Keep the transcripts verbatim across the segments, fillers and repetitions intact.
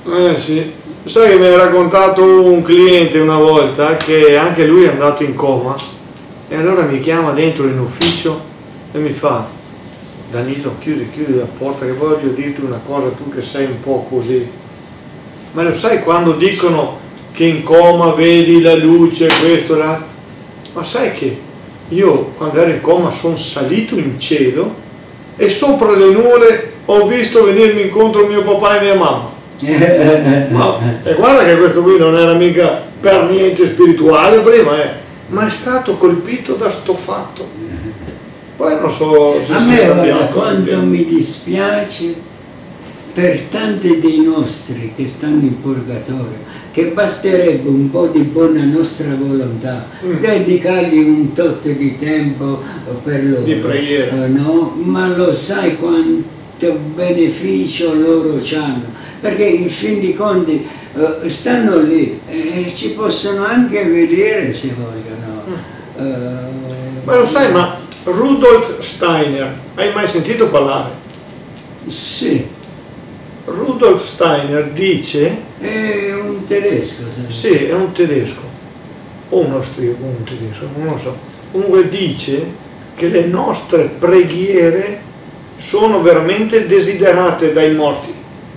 Eh sì, sai che mi ha raccontato un cliente una volta che anche lui è andato in coma e allora mi chiama dentro in ufficio e mi fa: Danilo, chiudi, chiudi la porta che voglio dirti una cosa, tu che sei un po' così. Ma lo sai quando dicono che in coma vedi la luce, questo, là? Ma sai che io quando ero in coma sono salito in cielo e sopra le nuvole ho visto venirmi incontro mio papà e mia mamma. Ma, e guarda che questo qui non era mica per niente spirituale prima, eh, ma è stato colpito da sto fatto. Poi non so se a si me è guarda, arrabbiato. quanto mi dispiace per tanti dei nostri che stanno in purgatorio, che basterebbe un po' di buona nostra volontà, mm. dedicargli un tot di tempo per loro, di preghiera, eh, no? Ma lo sai quanto beneficio loro hanno, perché in fin dei conti eh, stanno lì e ci possono anche vedere se vogliono. Mm. Eh, ma lo sai, ma Rudolf Steiner, hai mai sentito parlare? Sì. Rudolf Steiner dice... È un tedesco. Sì, è un tedesco, o un austriaco, un tedesco, non lo so. Comunque dice che le nostre preghiere sono veramente desiderate dai morti.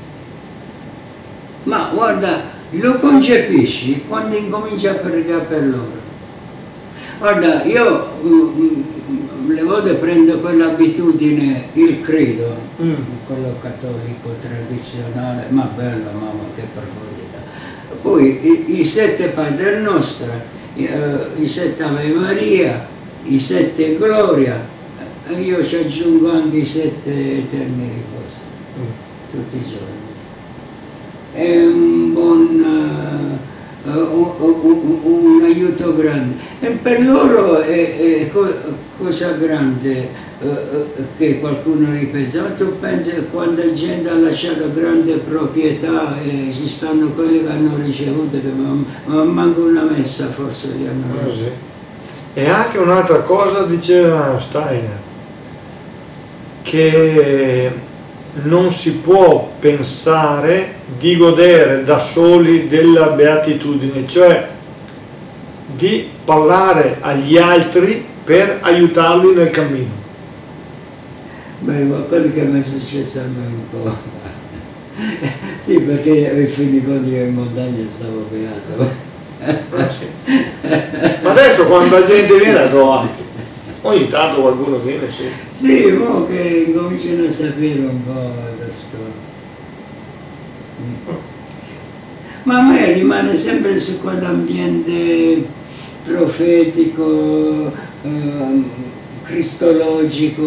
Ma guarda, lo concepisci quando incominci a pregare per loro. Guarda, io um, le volte prendo quell'abitudine, il credo, mm. quello cattolico tradizionale, ma bello, mamma, che profondità. Poi i, i sette Padre Nostra, i, uh, i sette Ave Maria, i sette Gloria, e io ci aggiungo anche i sette Eterni Riposi, mm. tutti i giorni. È un buon... Uh, Uh, un, un, un aiuto grande e per loro è, è co cosa grande uh, uh, che qualcuno ripensa. Ma tu pensi che quando la gente ha lasciato grande proprietà e ci stanno quelli che hanno ricevuto che ma, ma manco una messa forse li hanno oh, sì. E anche un'altra cosa diceva Steiner, che non si può pensare di godere da soli della beatitudine, cioè di parlare agli altri per aiutarli nel cammino. Beh, ma quello che mi è successo a me un po'. Sì, perché ai fini conti io in montagna stavo beato. Ah, sì. Ma adesso quando la gente viene a trovarti, ogni tanto qualcuno viene, sì. Sì, mo che cominciano a sapere un po' la storia. Ma a me rimane sempre su quell'ambiente profetico, eh, cristologico.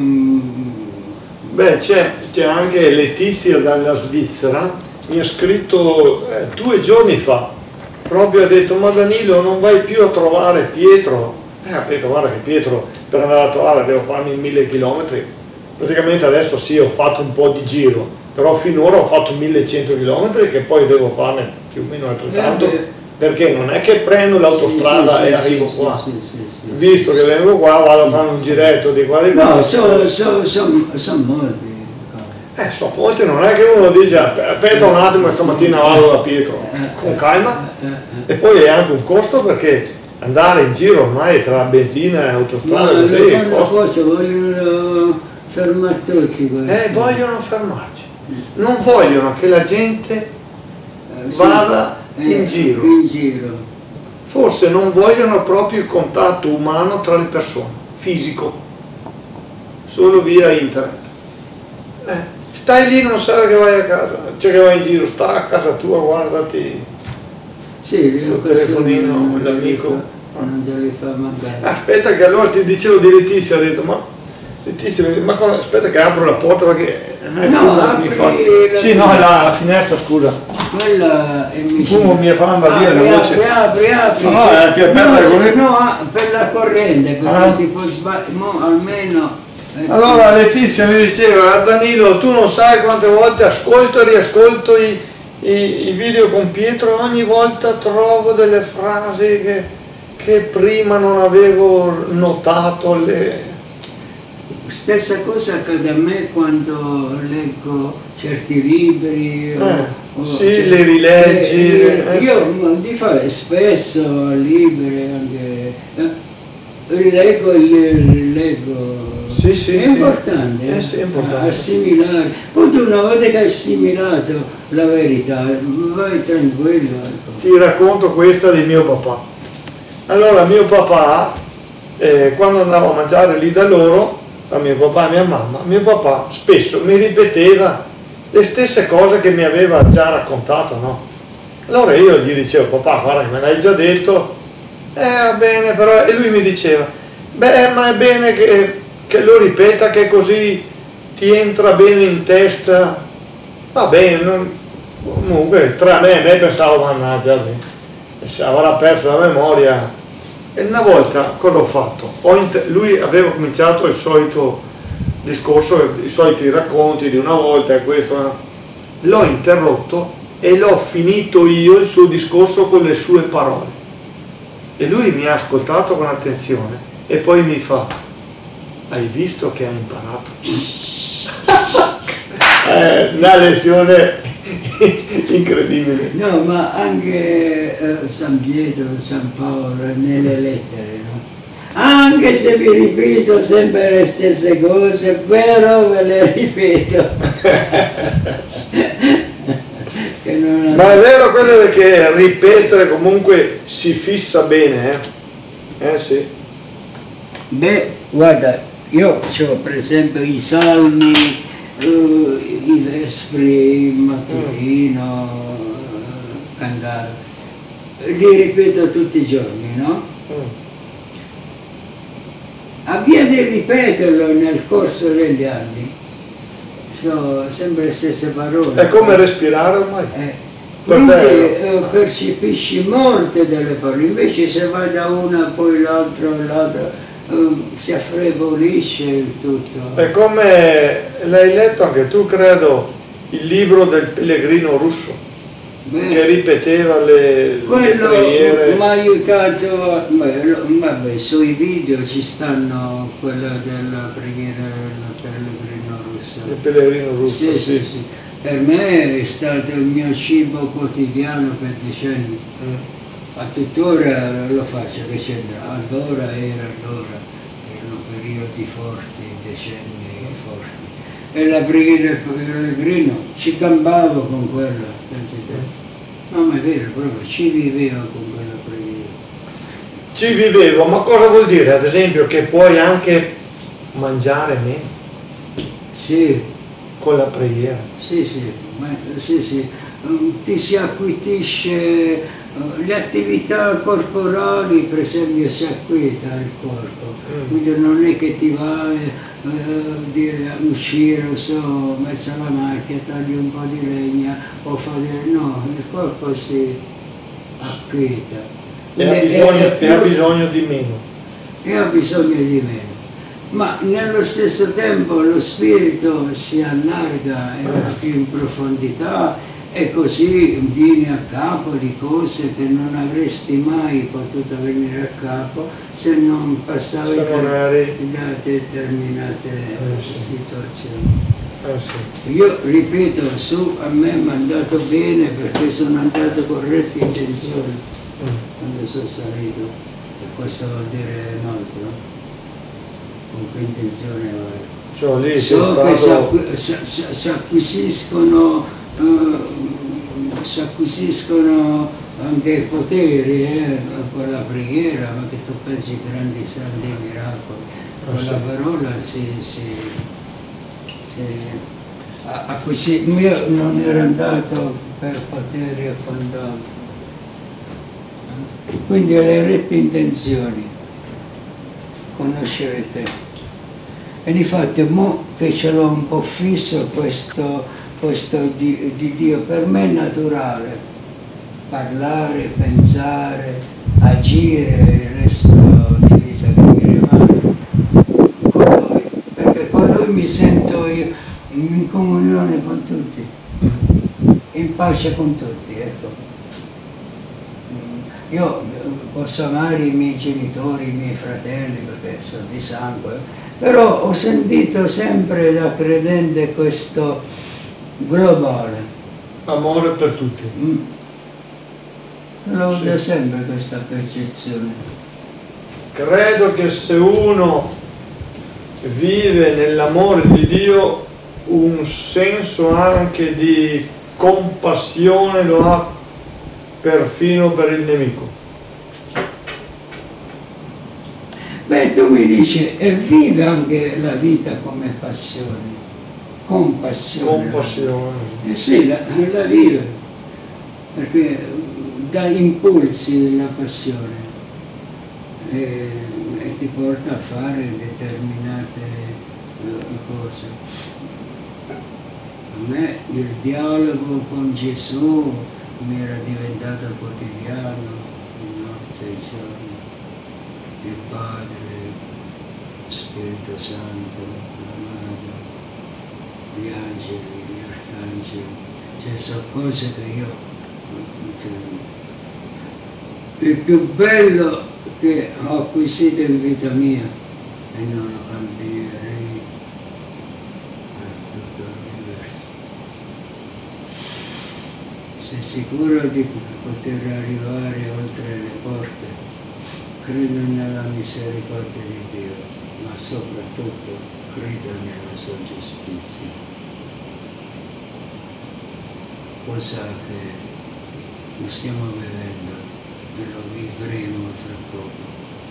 Beh, c'è anche Letizia dalla Svizzera, mi ha scritto eh, due giorni fa, proprio ha detto: ma Danilo, non vai più a trovare Pietro? Eh, ha detto: guarda che Pietro per andare a trovare devo farmi mille chilometri. Praticamente adesso sì, ho fatto un po' di giro, però finora ho fatto millecento chilometri che poi devo farne più o meno altrettanto, eh, perché non è che prendo l'autostrada sì, sì, e sì, arrivo sì, qua. Sì, sì, sì, visto che vengo qua vado a fare un giretto di qua e di qua. No, sono so, so, so molti. Eh, so molti, non è che uno dice aspetta un attimo, stamattina vado da Pietro, con calma, e poi è anche un costo perché andare in giro ormai tra benzina e autostrada ma così fanno cosa, vogliono fermare tutti quelli. Eh, vogliono fermarci, non vogliono che la gente eh, vada sì, in, eh, giro. in giro. Forse non vogliono proprio il contatto umano tra le persone, fisico, solo via internet. Eh, stai lì, non sai che vai a casa, cioè che vai in giro, sta a casa tua, guardati sì, sul telefonino l'amico. Non te li fa mandare. Aspetta che allora ti dicevo di Letizia, ha detto: ma Letizia, ma cosa, aspetta che apro la porta perché no, apri fa... la... sì, no, la, la finestra, scusa. Quella è il fumo mi fa andare via apri, la voce. apri, apri, no, no, è più aperta no, come... no, per la corrente, perché ah. ti può sbagliare, almeno. Allora Letizia mi diceva: Danilo, tu non sai quante volte ascolto e riascolto i, i, i video con Pietro e ogni volta trovo delle frasi che, che prima non avevo notato, le... Stessa cosa accade a me quando leggo certi libri. Eh, o, sì, cioè, li rileggi. eh, eh, io di fare spesso libri anche. Eh, rileggo e leggo. Sì, sì, è sì. importante, Eh, sì, è importante. assimilare. Poi tu una volta che hai assimilato la verità, vai tranquillo. Ecco. Ti racconto questa di mio papà. Allora mio papà, eh, quando andavo a mangiare lì da loro, da mio papà e mia mamma, mio papà spesso mi ripeteva le stesse cose che mi aveva già raccontato, no? Allora io gli dicevo, papà, guarda, me l'hai già detto, eh va bene, però, e lui mi diceva, beh, ma è bene che, che lo ripeta, che così ti entra bene in testa, va bene, non, comunque tra me e me pensavo, mannaggia, se avrà perso la memoria. E una volta cosa ho fatto? Ho lui aveva cominciato il solito discorso, i soliti racconti di una volta e questo, l'ho interrotto e l'ho finito io il suo discorso con le sue parole. E lui mi ha ascoltato con attenzione e poi mi fa, hai visto che hai imparato? eh, una lezione incredibile. No, ma anche eh, San Pietro, San Paolo nelle lettere, no? Anche se vi ripeto sempre le stesse cose, però ve le ripeto. Che non ma è vero quello che ripetere comunque si fissa bene, eh? Eh sì. Beh, guarda, io ho per esempio i salmi, Uh, i vespri, il mattutino, uh, cantare, li ripeto tutti i giorni, no? Mm. Avviene di ripeterlo nel corso degli anni, sono sempre le stesse parole. È come respirare ormai. Eh. Quindi uh, percepisci molte delle parole, invece se vai da una poi l'altra l'altra Um, si affrevolisce il tutto. È come l'hai letto anche tu, credo, il libro del pellegrino russo. Beh, che ripeteva le, le preghiere. Mi ha aiutato, vabbè, sui video ci stanno quella della preghiera del pellegrino russo. Il pellegrino russo, sì, sì. Sì, sì. Per me è stato il mio cibo quotidiano per decenni. Mm. Ma tuttora lo faccio, che c'entra, allora era allora, erano periodi forti, decenni forti. E la preghiera del pellegrino, ci campavo con quella, pensi te? No, ma è vero, proprio, ci vivevo con quella preghiera. Ci vivevo, ma cosa vuol dire? Ad esempio che puoi anche mangiare meno? Sì. Con la preghiera? Sì, sì, ma, sì, sì. Ti si acquitisce. Le attività corporali, per esempio, si acquieta il corpo, mm. quindi non è che ti va eh, dire, a uscire, so, mezzo alla macchina, tagli un po' di legna o fare, no, il corpo si acquieta. E, e, ha, bisogno, e, e ha bisogno di meno. E ha bisogno di meno. Ma nello stesso tempo lo spirito si allarga e va più in profondità. E così vieni a capo di cose che non avresti mai potuto venire a capo se non passavi se non eri... da determinate eh, sì. situazioni. Eh sì. Io ripeto, su a me mi è andato bene perché sono andato con rette intenzioni mm. quando sono salito, e questo vuol dire molto, no? Con che intenzione vai? Cioè, lì so che si acquisiscono Uh, si acquisiscono anche poteri eh, con la preghiera, ma che tu pensi grandi grandi miracoli. Con oh, sì. la parola si, si, si acquisì. Io non ero andato per poteri e quant'altro. Quindi le rette intenzioni, conoscere te. E difatti, mo che ce l'ho un po' fisso questo. Questo di, di Dio per me è naturale, parlare, pensare, agire, il resto di vita che mi rimane con Lui, perché con Lui mi sento io in comunione con tutti, in pace con tutti, ecco. io posso amare i miei genitori, i miei fratelli perché sono di sangue, però ho sentito sempre da credente questo globale. Amore per tutti. Mm. L'ho avuta Sì. sempre questa percezione. Credo che se uno vive nell'amore di Dio, un senso anche di compassione lo ha perfino per il nemico. Beh, tu mi dici, e vive anche la vita come passione, compassione. Compassione. Eh sì, la, la vive, perché dà impulsi la passione e, e ti porta a fare determinate cose. A me il dialogo con Gesù mi era diventato quotidiano, notte e giorno, il Padre, lo Spirito Santo, la Madre, gli angeli, gli arcangeli, cioè sono cose che io, cioè, il più bello che ho acquisito in vita mia e non lo cambierei per tutto l'universo. Sei sicuro di poter arrivare oltre le porte? Credo nella misericordia di Dio, ma soprattutto credo nella sua giustizia. Cosa che non stiamo vivendo e lo vivremo fra poco.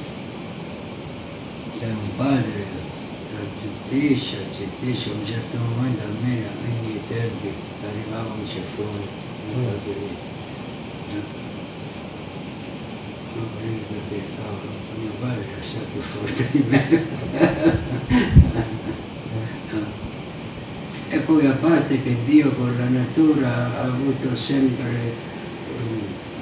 C'è un padre che zittisce, zittisce, a un certo momento, almeno ai miei tempi, arrivava un ceffone, un po' di perché oh, mio padre è stato più forte di me. E poi a parte che Dio con la natura ha avuto sempre eh,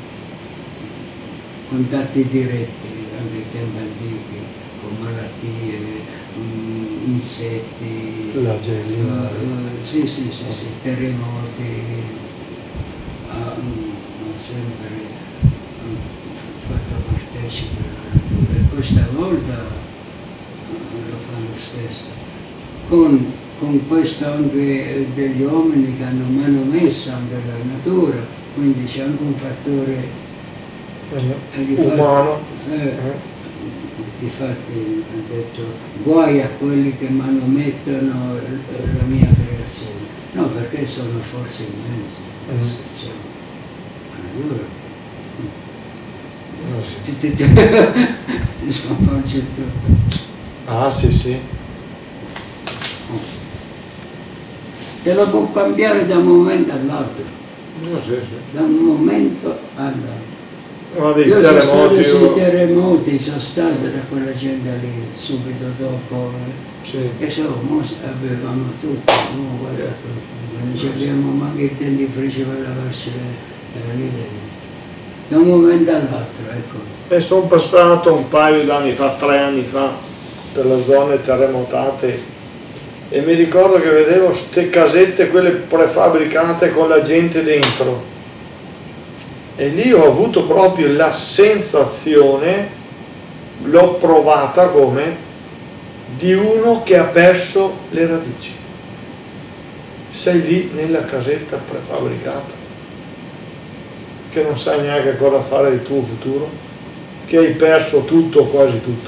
contatti diretti, anche i tempi antichi, con malattie, um, insetti, Flagelli. uh, uh, sì, sì, sì, sì, terremoti, ha um, sempre fatto partecipe alla natura e questa volta lo fa lo stesso con, con questo anche degli uomini che hanno manomesso anche la natura, quindi c'è anche un fattore eh, umano. eh, eh. Difatti ha detto guai a quelli che manomettono la mia creazione, no, perché sono forze immense, mm. cioè, allora No, sì. ti, ti, ti, ti sconvolge tutto. Ah sì sì. Te lo può cambiare da un momento all'altro, No, sì, sì. da un momento all'altro. No, Io sono stato sui io... terremoti, sono stato da quella gente lì subito dopo, Sì. e so, avevamo tutto, no, guarda, non ci abbiamo manco il dentifricio per lavarci le ridere. Da un momento all'altro, ecco. E sono passato un paio d'anni fa, tre anni fa, per le zone terremotate e mi ricordo che vedevo ste casette, quelle prefabbricate con la gente dentro. E lì ho avuto proprio la sensazione, l'ho provata come, di uno che ha perso le radici. Sei lì nella casetta prefabbricata, che non sai neanche cosa fare del tuo futuro, che hai perso tutto o quasi tutto.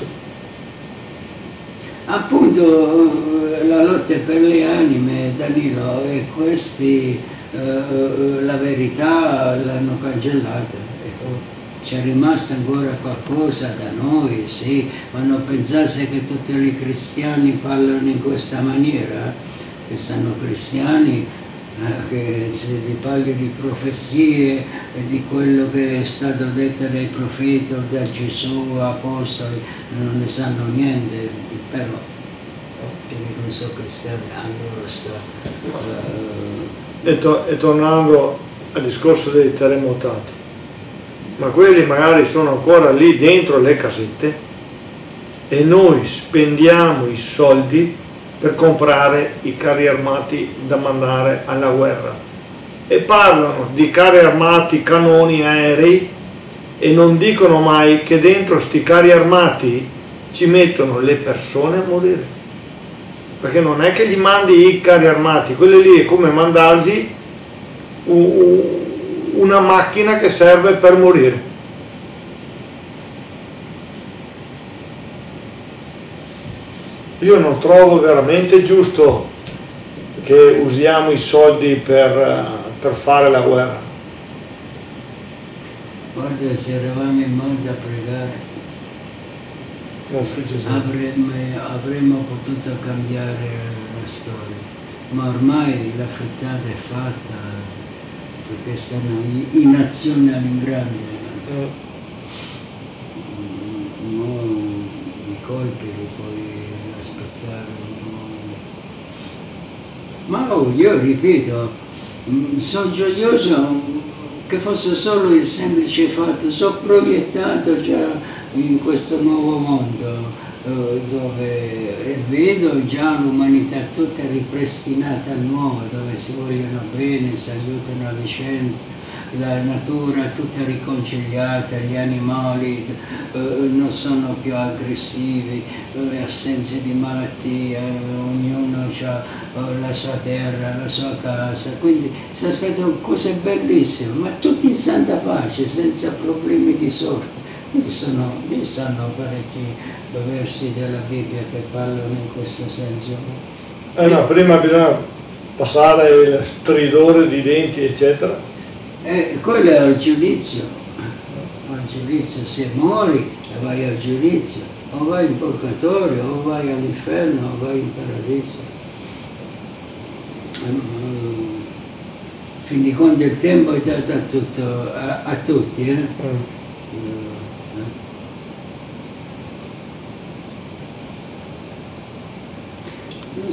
Appunto la lotta per le anime, Danilo, e questi eh, la verità l'hanno cancellata. Ecco. C'è rimasto ancora qualcosa da noi, sì, ma non pensasse che tutti i cristiani parlano in questa maniera, che sono cristiani, eh, che se li parli di profezie e di quello che è stato detto dai profeti o da Gesù, apostoli, non ne sanno niente, però che non so cristiani hanno questa... Uh... E, to e tornando al discorso dei terremotati, ma quelli magari sono ancora lì dentro le casette e noi spendiamo i soldi per comprare i carri armati da mandare alla guerra e parlano di carri armati, canoni, aerei e non dicono mai che dentro sti carri armati ci mettono le persone a morire, perché non è che gli mandi i carri armati, quelli lì è come mandargli una macchina che serve per morire. Io non trovo veramente giusto che usiamo i soldi per, per fare la guerra. Guarda, se eravamo in molti a pregare, avremmo, avremmo potuto cambiare la storia, ma ormai la frittata è fatta, perché stanno i, i nazionali in grande. Mm. No, i colpi li puoi aspettare. No. Ma oh, io ripeto, sono gioioso che fosse solo il semplice fatto, sono proiettato già in questo nuovo mondo eh, dove vedo già l'umanità tutta ripristinata a nuovo, dove si vogliono bene, si aiutano a vicenda, la natura tutta riconciliata, gli animali eh, non sono più aggressivi, eh, assenze di malattia, eh, ognuno ha la sua terra, la sua casa, quindi si aspettano cose bellissime, ma tutti in santa pace, senza problemi di sorte. Quindi sono, ci sono parecchi versi della Bibbia che parlano in questo senso. Eh no, prima bisogna passare il stridore di denti, eccetera. Eh, quello è il giudizio. Al giudizio, se muori vai al giudizio, o vai in purgatorio, o vai all'inferno, o vai in paradiso. Fin di quando il tempo è dato a, tutto, a, a tutti, eh? Mm.